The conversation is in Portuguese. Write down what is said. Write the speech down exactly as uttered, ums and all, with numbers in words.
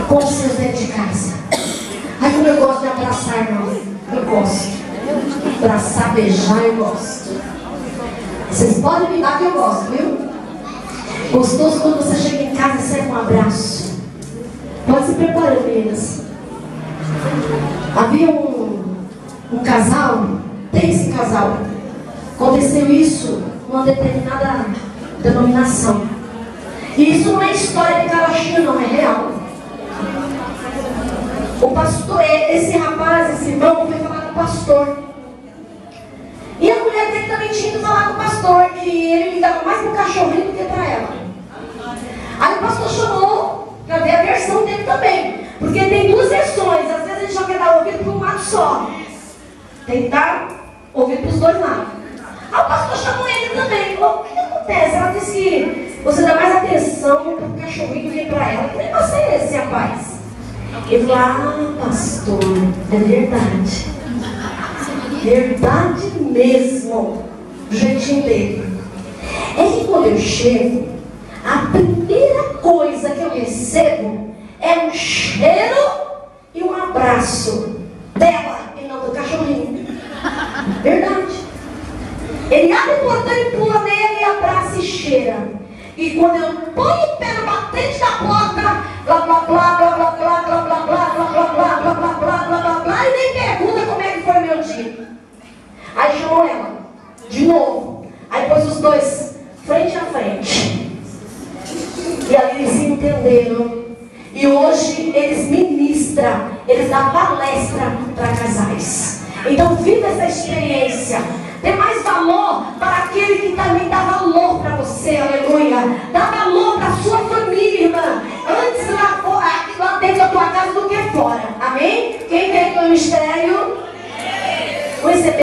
com os seus dentro de casa. Ai, como eu gosto de abraçar, irmão. Eu gosto. Abraçar, beijar, eu gosto. Vocês podem me dar que eu gosto, viu? Gostoso quando você chega em casa e sai com um abraço. Pode se preparar, meninas. Havia um, um casal, tem esse casal. Aconteceu isso numa determinada denominação. E isso não é história de carochinha, não, é real. O pastor, esse rapaz, esse irmão, foi falar com o pastor. E a mulher dele também tinha ido falar com o pastor, que ele ligava mais pro cachorrinho do que para ela. Aí o pastor chamou para ver a versão dele também. Porque tem duas versões, às vezes a gente só quer dar ouvido para um lado só. Tem que dar ouvido para os dois lados. Aí o pastor chamou ele também. Falou, o que, que acontece? Ela disse que você dá mais atenção para o cachorrinho do que para ela. Que negócio é esse, rapaz? Ele falou, ah, pastor, é verdade. Verdade mesmo. Do jeitinho dele. É que quando eu chego, a primeira coisa que eu recebo é um cheiro e um abraço dela e não do cachorrinho. Verdade. Ele abre o portão e pula nele, abraça e cheira. E quando eu ponho o pé no batente da porta, blá blá blá blá blá blá blá blá blá blá blá blá blá blá blá blá blá blá, e nem pergunta como é que foi meu dia. Aí chamou ela de novo. Aí pôs os dois frente a frente. E aí eles se entenderam. E hoje eles ministram, eles dão palestra para casais. Então viva essa experiência. Dê mais valor para aquele que também dá valor para você, aleluia. Dá valor para a sua família, irmã. Antes lá, lá dentro da tua casa do que fora. Amém? Quem tem o ministério?